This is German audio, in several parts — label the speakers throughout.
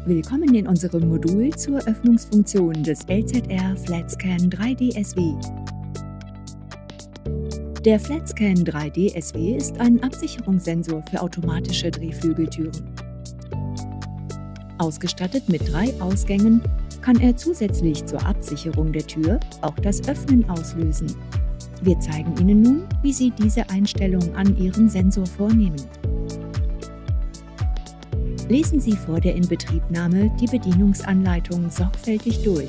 Speaker 1: Willkommen in unserem Modul zur Öffnungsfunktion des LZR FlatScan 3D SW. Der FlatScan 3D SW ist ein Absicherungssensor für automatische Drehflügeltüren. Ausgestattet mit 3 Ausgängen kann er zusätzlich zur Absicherung der Tür auch das Öffnen auslösen. Wir zeigen Ihnen nun, wie Sie diese Einstellung an Ihrem Sensor vornehmen. Lesen Sie vor der Inbetriebnahme die Bedienungsanleitung sorgfältig durch.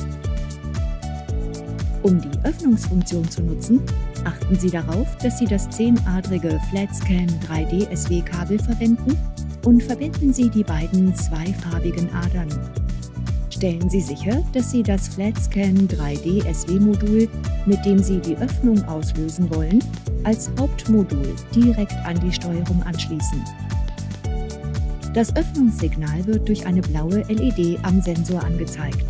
Speaker 1: Um die Öffnungsfunktion zu nutzen, achten Sie darauf, dass Sie das 10-adrige FlatScan 3D SW-Kabel verwenden und verbinden Sie die beiden zweifarbigen Adern. Stellen Sie sicher, dass Sie das FlatScan 3D SW-Modul, mit dem Sie die Öffnung auslösen wollen, als Hauptmodul direkt an die Steuerung anschließen. Das Öffnungssignal wird durch eine blaue LED am Sensor angezeigt.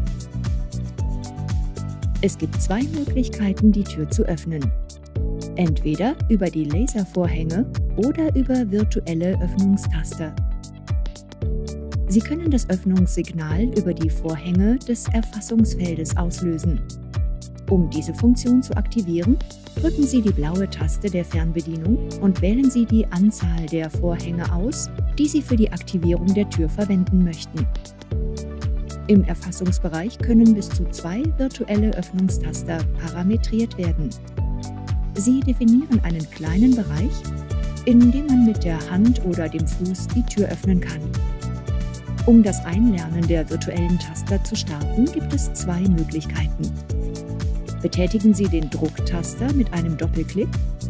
Speaker 1: Es gibt 2 Möglichkeiten, die Tür zu öffnen. Entweder über die Laservorhänge oder über virtuelle Öffnungstaster. Sie können das Öffnungssignal über die Vorhänge des Erfassungsfeldes auslösen. Um diese Funktion zu aktivieren, drücken Sie die blaue Taste der Fernbedienung und wählen Sie die Anzahl der Vorhänge aus, die Sie für die Aktivierung der Tür verwenden möchten. Im Erfassungsbereich können bis zu 2 virtuelle Öffnungstaster parametriert werden. Sie definieren einen kleinen Bereich, in dem man mit der Hand oder dem Fuß die Tür öffnen kann. Um das Einlernen der virtuellen Taster zu starten, gibt es 2 Möglichkeiten. Betätigen Sie den Drucktaster mit einem Doppelklick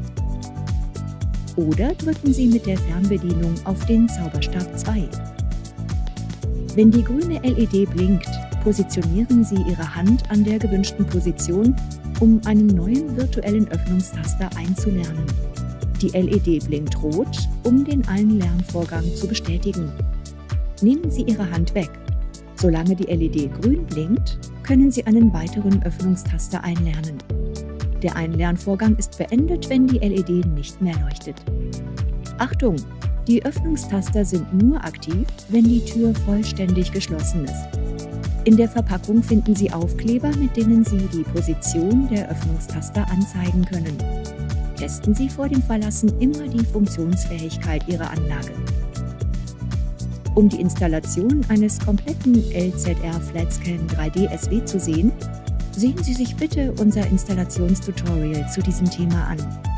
Speaker 1: oder drücken Sie mit der Fernbedienung auf den Zauberstab 2. Wenn die grüne LED blinkt, positionieren Sie Ihre Hand an der gewünschten Position, um einen neuen virtuellen Öffnungstaster einzulernen. Die LED blinkt rot, um den Einlernvorgang zu bestätigen. Nehmen Sie Ihre Hand weg. Solange die LED grün blinkt, können Sie einen weiteren Öffnungstaster einlernen. Der Einlernvorgang ist beendet, wenn die LED nicht mehr leuchtet. Achtung! Die Öffnungstaster sind nur aktiv, wenn die Tür vollständig geschlossen ist. In der Verpackung finden Sie Aufkleber, mit denen Sie die Position der Öffnungstaster anzeigen können. Testen Sie vor dem Verlassen immer die Funktionsfähigkeit Ihrer Anlage. Um die Installation eines kompletten LZR FlatScan 3D SW zu sehen, sehen Sie sich bitte unser Installationstutorial zu diesem Thema an.